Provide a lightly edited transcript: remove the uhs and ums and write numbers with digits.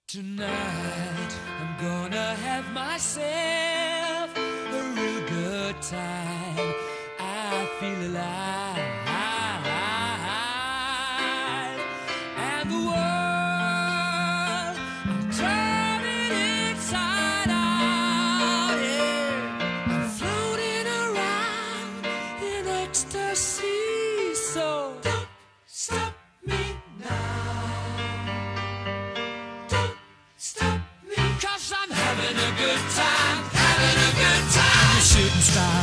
Tonight I'm gonna have myself a real good time. I feel alive, and the world, I'm turning inside out. Yeah. I'm floating around in ecstasy, so don't stop me now. I'm having a good time, having a good time. I'm a shooting star